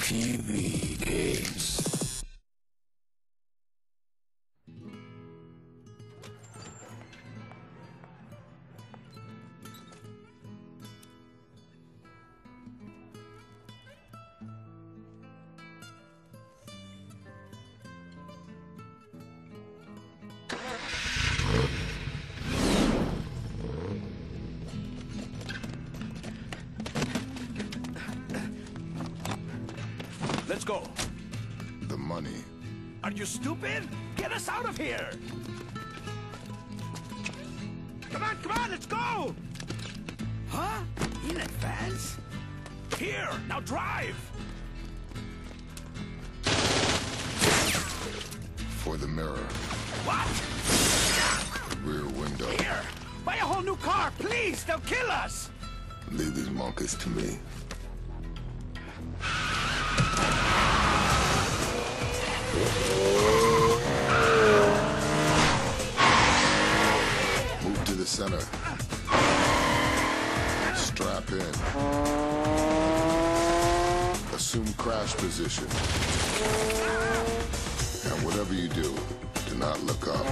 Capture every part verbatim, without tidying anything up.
T V games. Let's go. The money. Are you stupid? Get us out of here! Come on, come on, let's go! Huh? In advance? Here, now drive! For the mirror. What? Rear window. Here! Buy a whole new car, please! They'll kill us! Leave these monkeys to me. Move to the center. Strap in. Assume crash position. And whatever you do, do not look up.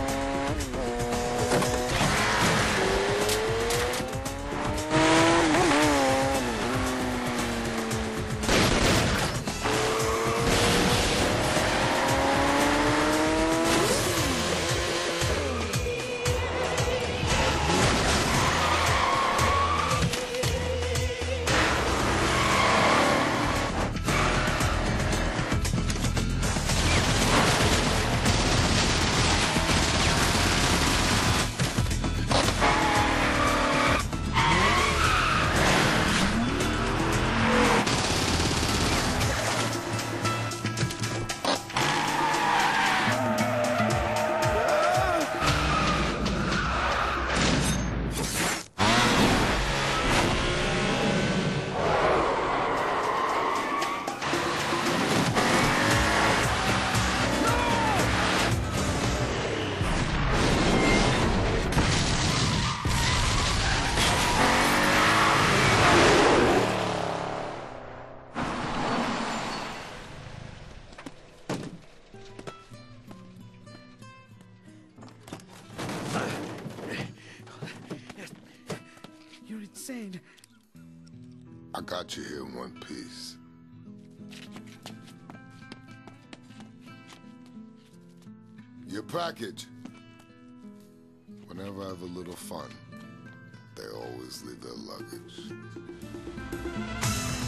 You're insane. I got you here in one piece. Your package. Whenever I have a little fun, they always leave their luggage.